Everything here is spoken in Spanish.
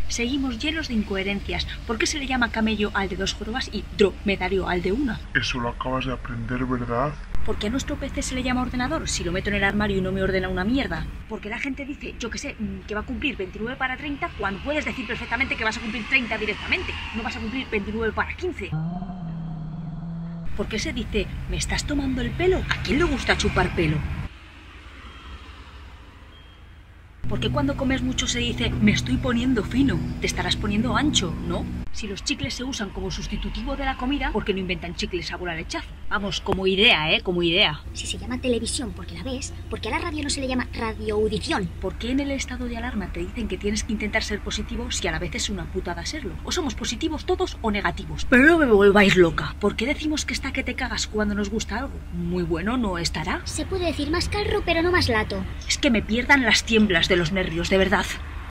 Seguimos llenos de incoherencias. ¿Por qué se le llama camello al de 2 jorobas y dromedario al de 1? Eso lo acabas de aprender, ¿verdad? ¿Por qué a nuestro PC se le llama ordenador si lo meto en el armario y no me ordena una mierda? Porque la gente dice, yo que sé, que va a cumplir 29 para 30 cuando puedes decir perfectamente que vas a cumplir 30 directamente. No vas a cumplir 29 para 15. ¿Por qué se dice, me estás tomando el pelo? ¿A quién le gusta chupar pelo? ¿Por qué cuando comes mucho se dice, me estoy poniendo fino? Te estarás poniendo ancho, ¿no? Si los chicles se usan como sustitutivo de la comida, ¿por qué no inventan chicles sabor a lechazo? Vamos, como idea, como idea. Si se llama televisión porque la ves, ¿por qué a la radio no se le llama radioaudición? ¿Por qué en el estado de alarma te dicen que tienes que intentar ser positivo si a la vez es una putada serlo? O somos positivos todos o negativos. Pero no me volváis loca. ¿Por qué decimos que está que te cagas cuando nos gusta algo? Muy bueno no estará. Se puede decir más calro, pero no más lato. Es que me pierdan las tiemblas de los nervios, de verdad.